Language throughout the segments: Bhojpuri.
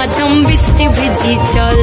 ঝমঝম বৃষ্টি ভিজি চল।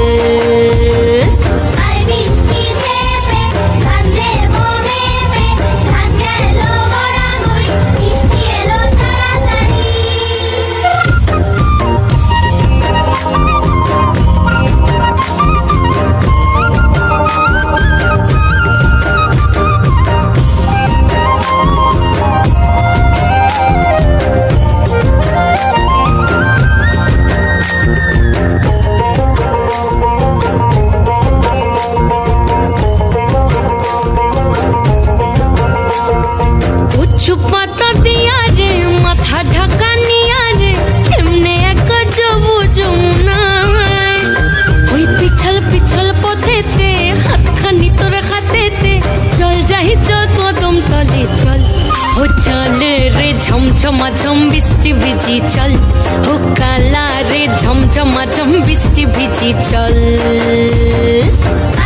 पाता दिया रे माथा ढका निया रे केमने एक जबू जमुना ओई पिछल पिछल पथेते हाथ खानी तोरे खातेते चल जाही चल कदम तले चल हो चल रे झमझमा झम बृष्टि भिजी चल हो काला रे झमझमा झम बृष्टि भिजी चल।